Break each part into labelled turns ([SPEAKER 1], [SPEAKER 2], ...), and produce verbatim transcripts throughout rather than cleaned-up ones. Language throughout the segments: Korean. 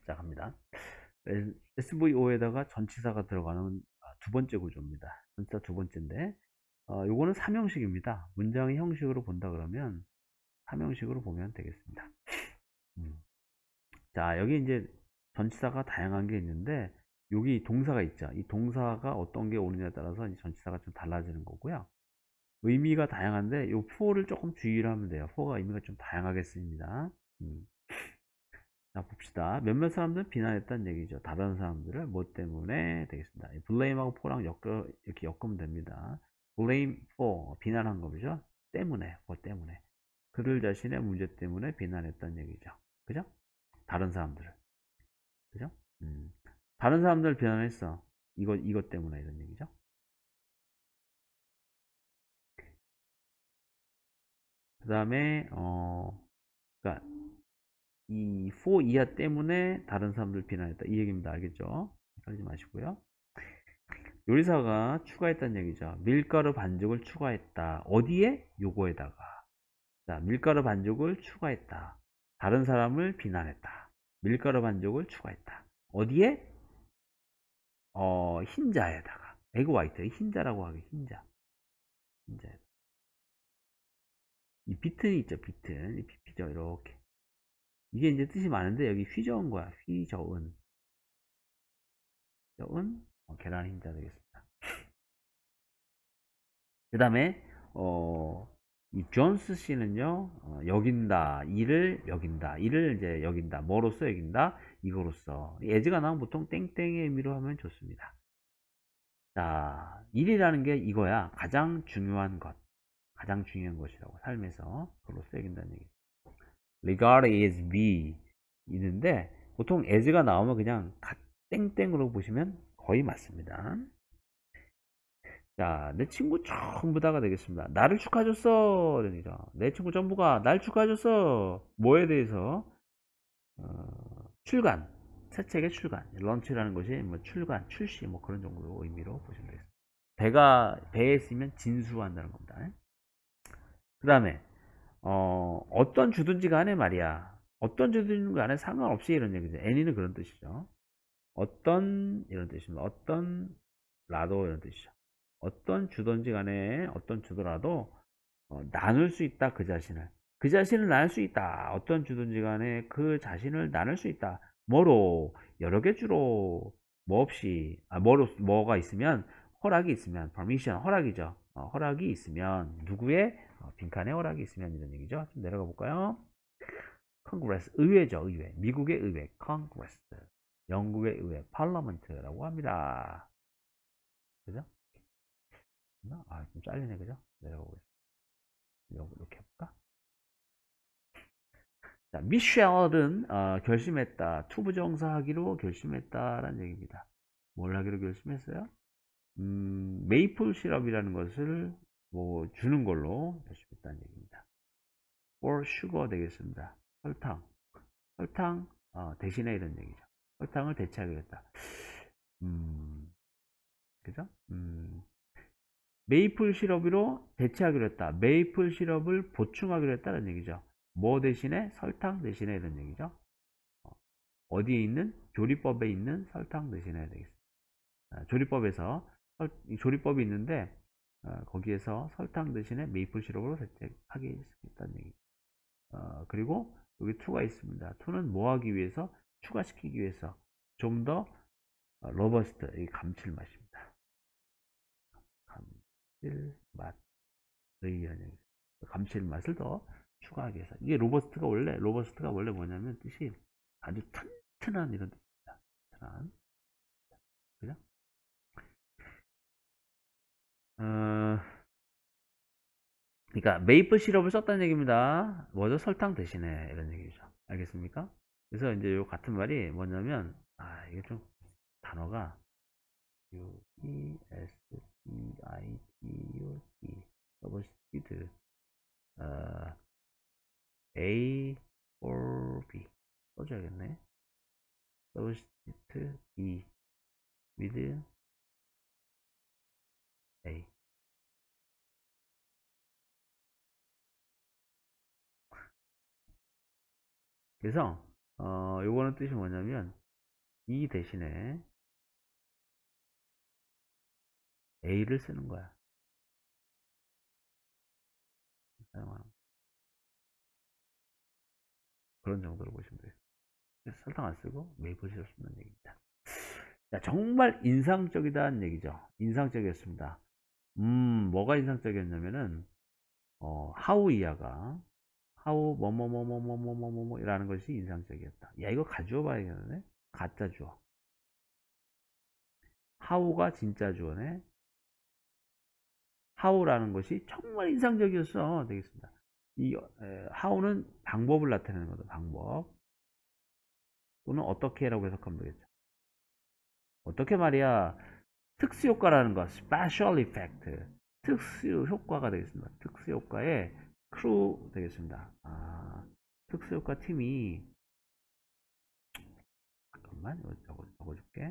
[SPEAKER 1] 자, 갑니다. 에스브이오에다가 전치사가 들어가는 두 번째 구조입니다. 전치사 두 번째인데, 어, 요거는 삼형식입니다. 문장의 형식으로 본다 그러면 삼형식으로 보면 되겠습니다. 음. 자, 여기 이제 전치사가 다양한 게 있는데, 여기 동사가 있죠. 이 동사가 어떤 게 오느냐에 따라서 이 전치사가 좀 달라지는 거고요. 의미가 다양한데, 요 for를 조금 주의를 하면 돼요. for가 의미가 좀 다양하게 쓰입니다. 음. 자, 봅시다. 몇몇 사람들은 비난했다는 얘기죠. 다른 사람들을 뭐 때문에 되겠습니다. blame하고 for랑 엮어, 이렇게 엮으면 됩니다. blame for, 비난한 거죠. 때문에, for 때문에. 그들 자신의 문제 때문에 비난했다는 얘기죠. 그죠? 다른 사람들을. 그죠? 음. 다른 사람들을 비난했어. 이거, 이것 때문에 이런 얘기죠. 그 다음에, 어, 그니까, 이 for 이하 때문에 다른 사람들 비난했다. 이 얘기입니다. 알겠죠? 헷갈리지 마시고요. 요리사가 추가했다는 얘기죠. 밀가루 반죽을 추가했다. 어디에? 요거에다가. 자, 밀가루 반죽을 추가했다. 다른 사람을 비난했다. 밀가루 반죽을 추가했다. 어디에? 어, 흰자에다가. 에그 화이트. 흰자라고 하기. 흰자. 흰자에다가. 이 비튼이 있죠. 비튼. 이 비피죠. 이렇게. 이게 이제 뜻이 많은데 여기 휘저은 거야. 휘저은. 휘저은 어, 계란 흰자 되겠습니다. 그 다음에 어, 이 존스 씨는요, 어, 여긴다, 이를 여긴다, 이를 이제 여긴다, 뭐로써 여긴다, 이거로써. as가 나오면 보통 땡땡의 의미로 하면 좋습니다. 자, 일이라는 게 이거야. 가장 중요한 것, 가장 중요한 것이라고 삶에서 그로써 여긴다는 얘기. regard is be 있는데 보통 as가 나오면 그냥 땡땡으로 보시면 거의 맞습니다. 자, 내 친구 전부 다가 되겠습니다. 나를 축하해줬어. 이런 얘기죠. 내 친구 전부가 날 축하해줬어. 뭐에 대해서? 어, 출간. 새 책의 출간. 런치라는 것이 뭐 출간, 출시, 뭐 그런 정도 의미로 보시면 되겠습니다. 배가, 배에 쓰면 진수한다는 겁니다. 그 다음에, 어, 어떤 주든지 간에 말이야. 어떤 주든지 간에 상관없이 이런 얘기죠. any는 그런 뜻이죠. 어떤, 이런 뜻입니다. 어떤, 라도 이런 뜻이죠. 어떤 주든지 간에 어떤 주더라도 어, 나눌 수 있다 그 자신을 그 자신을 나눌 수 있다 어떤 주든지 간에 그 자신을 나눌 수 있다 뭐로 여러 개 주로 뭐 없이 아, 뭐로 뭐가 있으면 허락이 있으면 permission 허락이죠 어, 허락이 있으면 누구의 어, 빈칸에 허락이 있으면 이런 얘기죠 좀 내려가 볼까요 Congress 의회죠 의회 미국의 의회 Congress 영국의 의회 Parliament라고 합니다 그죠? 아, 좀 잘리네, 그죠? 내려가고 있어. 이렇게 해볼까? 자, 미셸은 어, 결심했다. 투부정사 하기로 결심했다라는 얘기입니다. 뭘 하기로 결심했어요? 음, 메이플 시럽이라는 것을 뭐 주는 걸로 결심했다는 얘기입니다. or sugar 되겠습니다. 설탕. 설탕 어, 대신에 이런 얘기죠. 설탕을 대체하기로 했다. 음, 그죠? 음, 메이플 시럽으로 대체하기로 했다. 메이플 시럽을 보충하기로 했다는 얘기죠. 뭐 대신에? 설탕 대신에 이런 얘기죠. 어디에 있는? 조리법에 있는 설탕 대신에 해야 되겠습니다. 아, 조리법에서 설, 조리법이 있는데 어, 거기에서 설탕 대신에 메이플 시럽으로 대체하겠다는 얘기. 어, 그리고 여기 to가 있습니다. to는 뭐 하기 위해서? 추가시키기 위해서 좀 더 로버스트, 감칠맛입니다. 감칠맛. 의견이 감칠맛을 더 추가하기 위해서 이게 로버스트가 원래 로버스트가 원래 뭐냐면 뜻이 아주 튼튼한 이런 뜻입니다. 튼튼한 그죠? 어, 그러니까 메이플 시럽을 썼다는 얘기입니다. 뭐죠? 설탕 대신에 이런 얘기죠. 알겠습니까? 그래서 이제 요 같은 말이 뭐냐면 아 이게 좀 단어가 U E S T I T U T 로버스티드 어, A or B 써줘야겠네. substitute B with A. 그래서 어, 요거는 뜻이 뭐냐면 이 대신에 A를 쓰는 거야. 사용하는 그런 정도로 보시면 돼요. 그래서 설탕 안 쓰고 메이플 시럽 쓴다는 얘기입니다. 자, 정말 인상적이다는 얘기죠. 인상적이었습니다. 음, 뭐가 인상적이었냐면은 어, 하우 이하가 하우 뭐뭐뭐뭐뭐뭐뭐뭐 이라는 것이 인상적이었다. 야, 이거 가주어 봐야겠네. 가짜 주어. 하우가 진짜 주어네. 하우라는 것이 정말 인상적이었어. 되겠습니다. 이 에, 하우는 방법을 나타내는 거다. 방법. 또는 어떻게라고 해석하면 되겠죠. 어떻게 말이야? 특수 효과라는 거, special effect. 특수 효과가 되겠습니다. 특수 효과의 크루 되겠습니다. 아, 특수 효과 팀이 잠깐만 이거 적어, 적어줄게.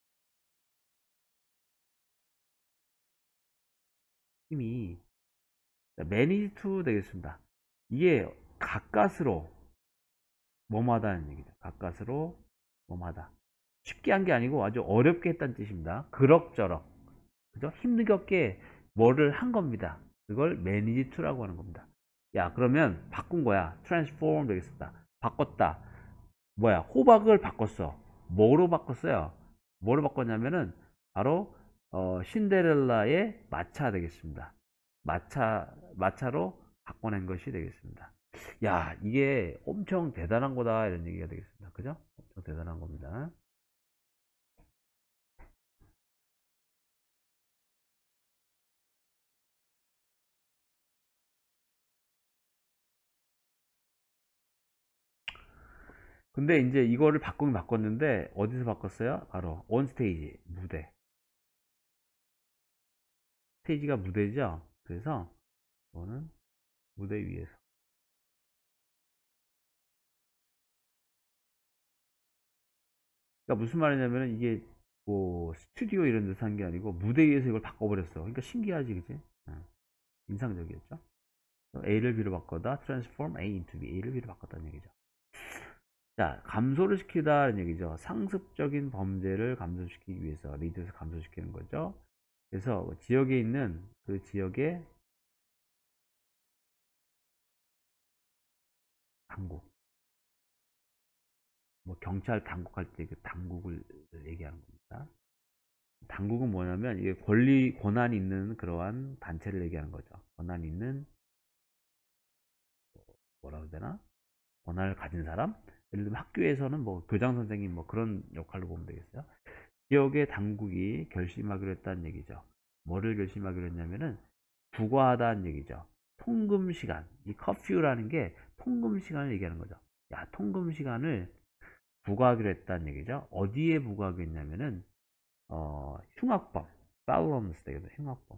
[SPEAKER 1] 팀이 manage to 되겠습니다. 이게 가까스로 뭐뭐하다는 얘기죠. 가까스로 뭐뭐하다. 쉽게 한 게 아니고 아주 어렵게 했다는 뜻입니다. 그럭저럭. 그죠? 힘들게 뭐를 한 겁니다. 그걸 manage to라고 하는 겁니다. 야, 그러면 바꾼 거야. transform 되겠습니다. 바꿨다. 뭐야? 호박을 바꿨어. 뭐로 바꿨어요? 뭐로 바꿨냐면은 바로 어, 신데렐라의 마차 되겠습니다. 마차 마차로 바꿔낸 것이 되겠습니다. 야, 이게 엄청 대단한 거다 이런 얘기가 되겠습니다. 그죠? 엄청 대단한 겁니다. 근데 이제 이거를 바꾸긴 바꿨는데 어디서 바꿨어요? 바로 온 스테이지 무대. 스테이지가 무대죠. 그래서 이거는 무대 위에서. 그러니까 무슨 말이냐면 이게 뭐 스튜디오 이런 데서 한 게 아니고 무대 위에서 이걸 바꿔버렸어. 그러니까 신기하지, 그지? 어, 인상적이었죠. A를 B로 바꿔다 transform A into B. A를 B로 바꿨다는 얘기죠. 자, 감소를 시키다는 얘기죠. 상습적인 범죄를 감소시키기 위해서 리드에서 감소시키는 거죠. 그래서 지역에 있는 그 지역의 당국, 뭐 경찰 당국할 때 그 당국을 얘기하는 겁니다. 당국은 뭐냐면 이게 권리 권한 있는 그러한 단체를 얘기하는 거죠. 권한 있는 뭐라고 해야 되나? 권한을 가진 사람? 예를 들면 학교에서는 뭐 교장 선생님 뭐 그런 역할로 보면 되겠어요. 지역의 당국이 결심하기로 했다는 얘기죠. 뭐를 결심하기로 했냐면은 부과하다는 얘기죠. 통금 시간. 이 커퓨라는 게 통금 시간을 얘기하는 거죠. 야, 통금 시간을 부과하기로 했다는 얘기죠. 어디에 부과하기로 했냐면은 어, 흉악범, 파울럼스 되겠죠. 흉악범.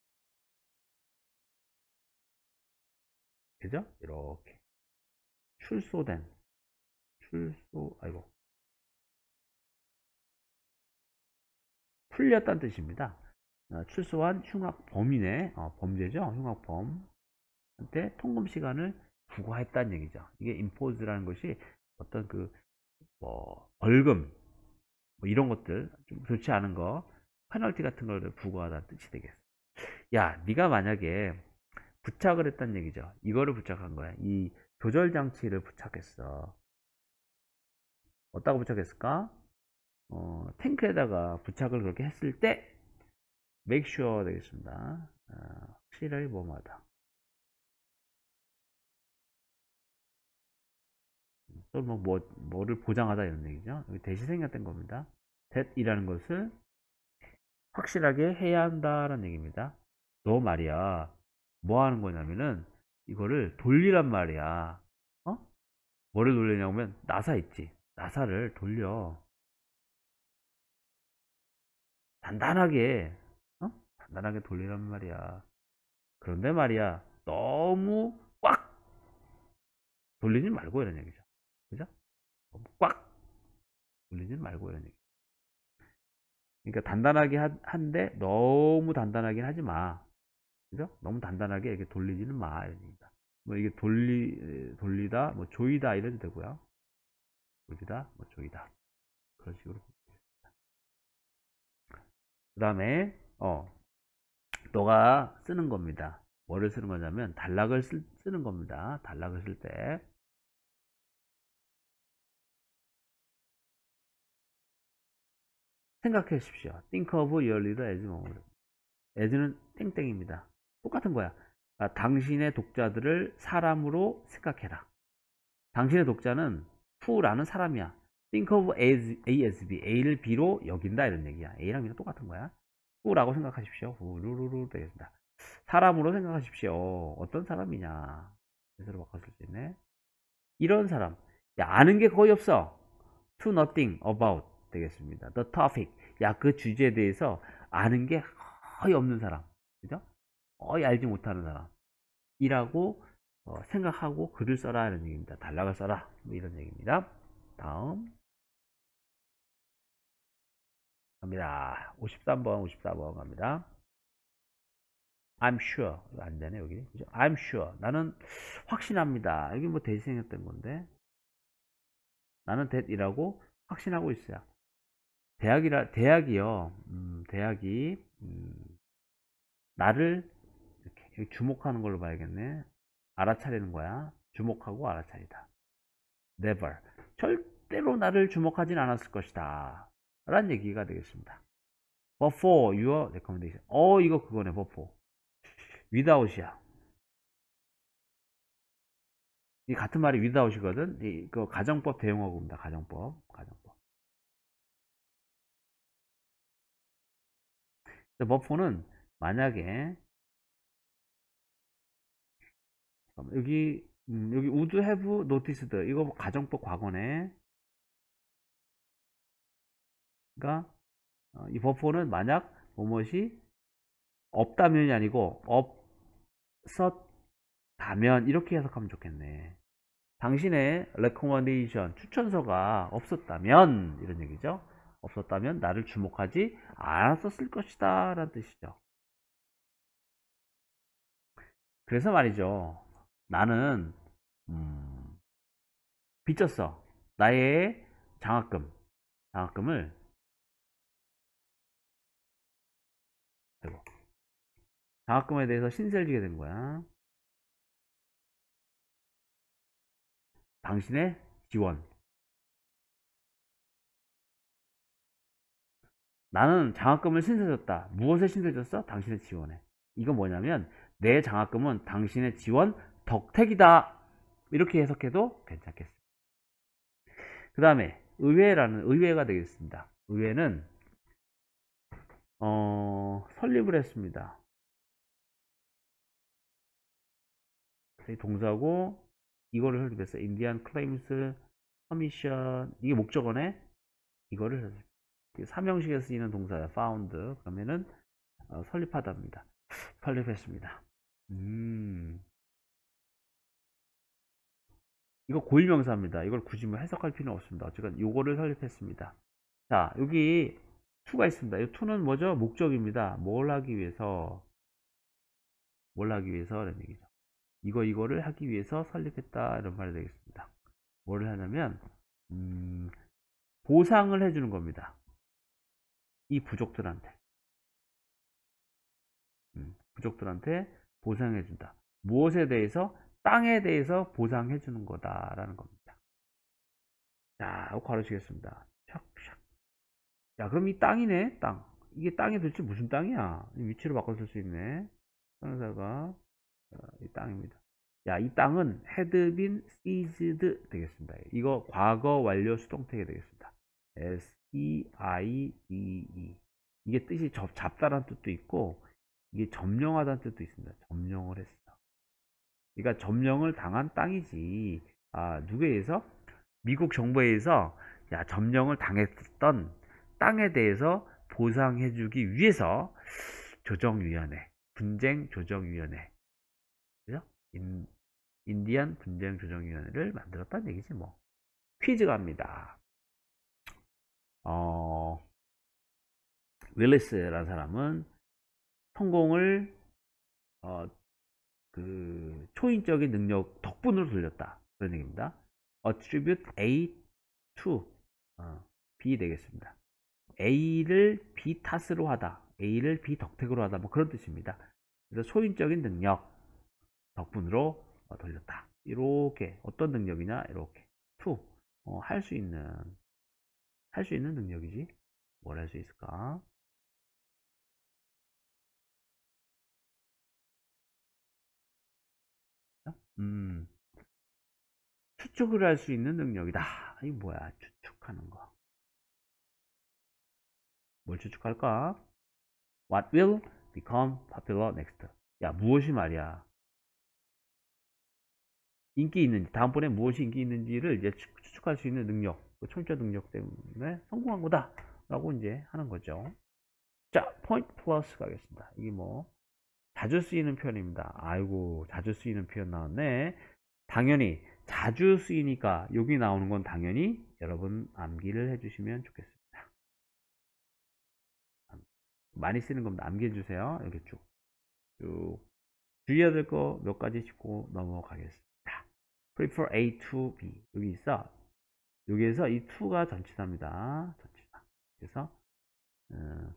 [SPEAKER 1] 그죠? 이렇게 출소된 출소 아이고 풀렸다는 뜻입니다. 어, 출소한 흉악범이네. 어, 범죄죠. 흉악범한테 통금 시간을 부과했다는 얘기죠. 이게 impose라는 것이 어떤 그 뭐 벌금 뭐 이런 것들 좀 좋지 않은 거 페널티 같은 걸 부과하다는 뜻이 되겠어. 야, 네가 만약에 부착을 했다는 얘기죠. 이거를 부착한 거야. 이 조절 장치를 부착했어. 어디다가 부착했을까? 어, 탱크에다가 부착을 그렇게 했을 때 make sure 되겠습니다. 어, 확실하게 뭐뭐하다. 또는 뭐, 뭐, 뭐를 보장하다 이런 얘기죠. 여기 대시 생략된 겁니다. that이라는 것을 확실하게 해야 한다라는 얘기입니다. 너 말이야. 뭐 하는 거냐면은 이거를 돌리란 말이야. 어? 뭐를 돌리냐면 나사 있지. 나사를 돌려. 단단하게. 어? 단단하게 돌리란 말이야. 그런데 말이야. 너무 꽉 돌리지 말고 이런 얘기죠. 그죠? 너무 꽉 돌리지 말고 이런 얘기. 그러니까 단단하게 한데 너무 단단하긴 하지 마. 그죠? 너무 단단하게 이렇게 돌리지는 마. 이런 얘기입니다. 뭐 이게 돌리 돌리다, 뭐 조이다 이래도 되고요. 종이다, 뭐 종이다. 그런 식으로. 그 다음에 어 너가 쓰는 겁니다. 뭐를 쓰는 거냐면 단락을 쓰, 쓰는 겁니다. 단락을 쓸 때 생각해 주십시오. Think of your reader as moment. as는 땡땡입니다. 똑같은 거야. 아, 당신의 독자들을 사람으로 생각해라. 당신의 독자는 who라는 사람이야. Think of as, A as B. A를 B로 여긴다 이런 얘기야. A랑 B랑 똑같은 거야. who라고 생각하십시오. who루루루 되겠습니다. 사람으로 생각하십시오. 어떤 사람이냐. 그래서 바꿔 쓸 수 있네. 이런 사람. 야, 아는 게 거의 없어. To nothing about 되겠습니다. The topic. 야, 그 주제에 대해서 아는 게 거의 없는 사람. 그죠? 거의 알지 못하는 사람. 이라고 어, 생각하고 글을 써라 이런 얘기입니다. 단락을 써라. 뭐 이런 얘기입니다. 다음 갑니다. 오십삼 번, 오십사 번 갑니다. I'm sure. 이거 안 되네, 여기. 그죠? I'm sure. 나는 확신합니다. 여기 뭐 대신했던 건데. 나는 that이라고 확신하고 있어요. 대학이라, 대학이요. 음, 대학이, 음, 나를 이렇게 주목하는 걸로 봐야겠네. 알아차리는 거야. 주목하고 알아차리다. Never. 절대로 나를 주목하진 않았을 것이다. 라는 얘기가 되겠습니다. But for your recommendation. 어, 이거 그거네, but for. without이야. 이 같은 말이 without이거든. 이거 가정법 대용어구입니다. 가정법. 가정법. but for는 만약에 여기 음, 여기 would have noticed 이거 뭐 가정법 과거네. 그러니까 어, 이 버퍼는 만약 무엇이 없다면이 아니고 없었다면 이렇게 해석하면 좋겠네. 당신의 레코먼데이션 추천서가 없었다면 이런 얘기죠. 없었다면 나를 주목하지 않았었을 것이다 라는 뜻이죠. 그래서 말이죠. 나는 음, 빚졌어. 나의 장학금 장학금을 장학금에 대해서 신세를 지게 된 거야. 당신의 지원. 나는 장학금을 신세졌다. 무엇에 신세졌어? 당신의 지원에. 이건 뭐냐면 내 장학금은 당신의 지원 덕택이다. 이렇게 해석해도 괜찮겠습니다. 그 다음에 의회라는 의회가 되겠습니다. 의회는 어, 설립을 했습니다. 동사고 이거를 설립했어요. Indian Claims Commission. 이게 목적어네. 이거를 설립. 삼형식에 쓰이는 동사야. found. 그러면은 어, 설립하다입니다. 설립했습니다. 음. 이거 고유명사입니다. 이걸 굳이 뭐 해석할 필요는 없습니다. 어쨌든 요거를 설립했습니다. 자, 여기 to가 있습니다. 이 to는 뭐죠? 목적입니다. 뭘 하기 위해서? 뭘 하기 위해서? 라는 얘기죠. 이거 이거를 하기 위해서 설립했다 이런 말이 되겠습니다. 뭘 하냐면 음, 보상을 해주는 겁니다. 이 부족들한테 음, 부족들한테 보상해준다. 무엇에 대해서? 땅에 대해서 보상해주는 거다라는 겁니다. 자, 이거 가르치겠습니다. 샥샥. 야, 그럼 이 땅이네, 땅. 이게 땅이 도대체 무슨 땅이야? 이 위치로 바꿔 쓸 수 있네. 상사가 어, 이 땅입니다. 야, 이 땅은 had been seized 되겠습니다. 이거 과거 완료 수동태가 되겠습니다. S E I D E. 이게 뜻이 접, 잡다라는 뜻도 있고 이게 점령하다는 뜻도 있습니다. 점령을 했어. 그러니까 점령을 당한 땅이지. 아, 누구에 의해서? 미국 정부에 의해서 야, 점령을 당했던 땅에 대해서 보상해주기 위해서 조정위원회, 분쟁조정위원회, 그죠? 인, 인디안 분쟁조정위원회를 만들었다는 얘기지 뭐. 퀴즈 갑니다. 어, 윌리스라는 사람은 성공을 어, 그 초인적인 능력 덕분으로 돌렸다. 그런 얘기입니다. Attribute A to 어, B 되겠습니다. A를 B 탓으로 하다, A를 B 덕택으로 하다, 뭐 그런 뜻입니다. 그래서 소인적인 능력 덕분으로 어, 돌렸다. 이렇게 어떤 능력이냐, 이렇게 to 어, 할 수 있는 할 수 있는 능력이지. 뭘 할 수 있을까? 음, 추측을 할 수 있는 능력이다. 이 뭐야? 추측하는 거. 뭘 추측할까? What will become popular next? 야, 무엇이 말이야? 인기 있는지, 다음번에 무엇이 인기 있는지를 이제 추측할 수 있는 능력, 그 초인적 능력 때문에 성공한 거다. 라고 이제 하는 거죠. 자, point plus 가겠습니다. 이게 뭐, 자주 쓰이는 표현입니다. 아이고, 자주 쓰이는 표현 나왔네. 당연히, 자주 쓰이니까 여기 나오는 건 당연히 여러분 암기를 해주시면 좋겠습니다. 많이 쓰는 겁니다. 암기해 주세요. 이렇게 쭉. 쭉. 주의해야 될 거 몇 가지 짚고 넘어가겠습니다. prefer A to B. 여기 있어. 여기에서 이 to가 전치사입니다. 전치사. 그래서, 어,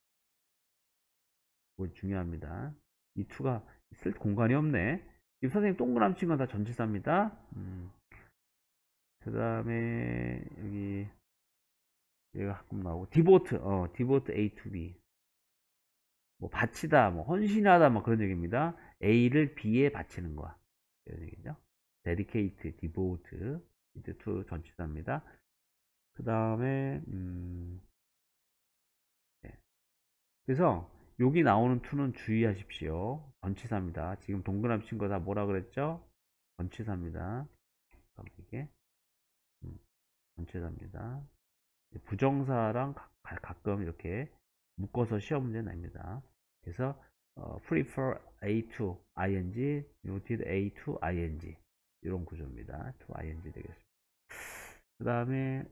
[SPEAKER 1] 뭐 중요합니다. 이 to가 쓸 공간이 없네. 이 선생님 동그라미 친 건 다 전치사입니다. 음. 그 다음에, 여기, 얘가 가끔 나오고, devote, 어, devote A to B. 뭐, 바치다, 뭐, 헌신하다, 뭐 그런 얘기입니다. A를 B에 바치는 거야. 이런 얘기죠. dedicate, devote, 이제 to 전치사입니다. 그 다음에, 음, 네. 그래서, 여기 나오는 to는 주의하십시오. 전치사입니다. 지금 동그라미 친 거 다 뭐라 그랬죠? 전치사입니다. 이게, 음, 전치사입니다. 부정사랑 가, 가끔 이렇게 묶어서 시험 문제 냅니다. 그래서 어, prefer A to ing, noted A to ing 이런 구조입니다. to ing 되겠습니다. 그 다음에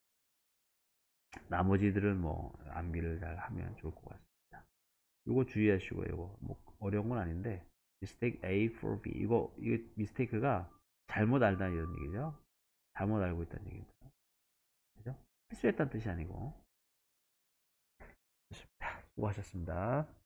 [SPEAKER 1] 나머지들은 뭐 암기를 잘 하면 좋을 것 같습니다. 이거 주의하시고, 이거 뭐 어려운 건 아닌데 mistake A for B, 이거 이거 mistake가 잘못 알다 이런 얘기죠. 잘못 알고 있다는 얘기입니다. 그죠? 실수했다는 뜻이 아니고. 좋습니다. 수고하셨습니다.